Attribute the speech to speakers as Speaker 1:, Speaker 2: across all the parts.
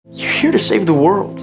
Speaker 1: You're here to save the world.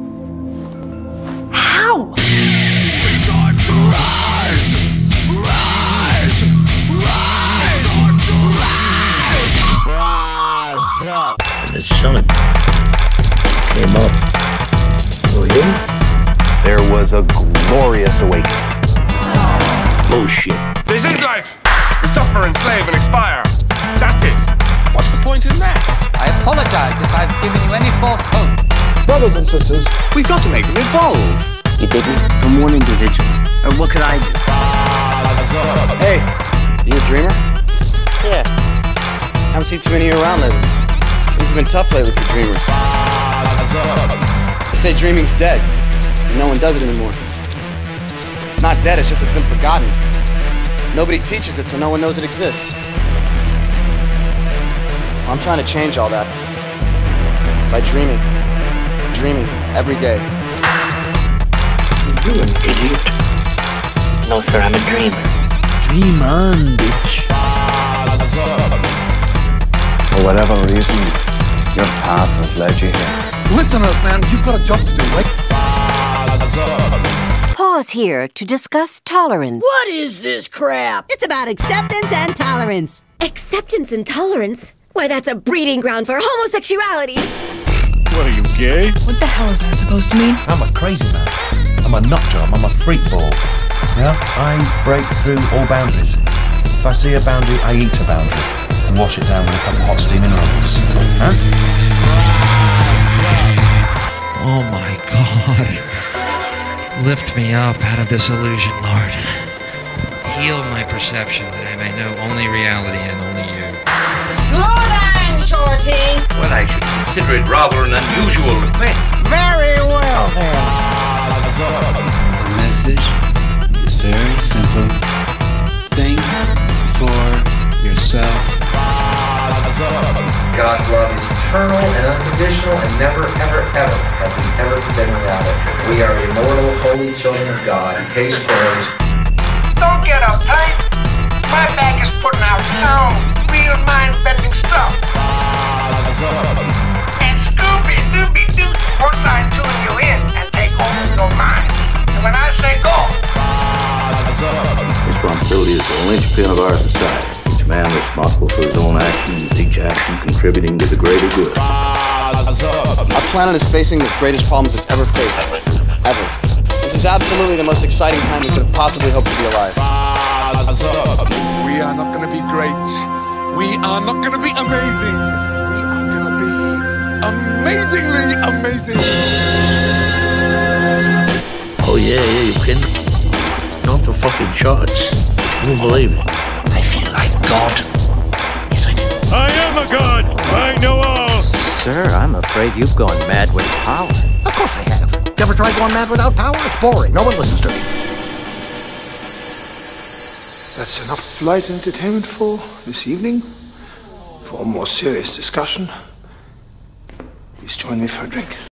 Speaker 1: How?
Speaker 2: It's time to rise! Rise! Rise! It's time to rise! Rise up!
Speaker 3: And the sun came up. For him,
Speaker 4: there was a glorious awakening.
Speaker 3: bullshit.
Speaker 5: This is life. We suffer, enslave, and expire. That's it.
Speaker 2: What's the point in that?
Speaker 6: I apologize if I've given you any false hope.
Speaker 7: Brothers and sisters,
Speaker 5: We've got to make them evolve.
Speaker 3: You didn't? I'm one individual. Or what could I do?
Speaker 1: Hey, you a dreamer? Yeah. Haven't seen too many around lately. Things have been tough lately for dreamers. They say dreaming's dead, and no one does it anymore. It's not dead, it's just it's been forgotten. Nobody teaches it, so no one knows it exists. I'm trying to change all that. By dreaming. Dreaming. Every day.
Speaker 3: You an idiot. No, sir, I'm a dreamer. Dream on, bitch.
Speaker 4: For whatever reason, your path has led you here.
Speaker 7: listen up, man. You've got a job to do, right?
Speaker 8: Pause here to discuss tolerance.
Speaker 9: What is this crap?
Speaker 10: It's about acceptance and tolerance.
Speaker 9: Acceptance and tolerance? Why, that's a breeding ground for homosexuality.
Speaker 5: What are you, gay?
Speaker 10: What the hell is that supposed to mean?
Speaker 11: I'm a crazy man. I'm a nut job. I'm a freak ball. Yeah? I break through all boundaries. If I see a boundary, I eat a boundary and wash it down with a couple of hot steaming rolls. Huh?
Speaker 12: Oh my God. Lift me up out of this illusion, Lord. Heal my perception that I may know only reality and only you.
Speaker 9: Slow down, Shorty.
Speaker 3: Well, I should consider it rather an unusual request.
Speaker 9: Very well, then.
Speaker 13: The message is very simple. Think for yourself.
Speaker 4: God's love is eternal and unconditional and never, ever, ever have we ever been without it. We are immortal, holy children of God. In case closed.
Speaker 14: Don't get uptight. My bag is putting out sound, real mind-bending stuff. And Scooby-Dooby-Doo once I tune you in and take hold of your minds. And when I say go,
Speaker 3: Responsibility is the linchpin of our society. Each man responsible for his own actions, each action contributing to the greater good.
Speaker 1: Our planet is facing the greatest problems it's ever faced. Ever. This is absolutely the most exciting time we could have possibly hoped to be alive.
Speaker 2: We are not going to be great. We are not going to be amazing. We are going to be amazingly amazing.
Speaker 3: Oh yeah, you can. Not the fucking charts. You won't believe it. I feel like God. Yes, I do.
Speaker 5: I am a god. I know all.
Speaker 6: Sir, I'm afraid you've gone mad with power.
Speaker 7: Of course I have. You ever tried going mad without power? It's boring. No one listens to me.
Speaker 2: That's enough light entertainment for this evening. For a more serious discussion, please join me for a drink.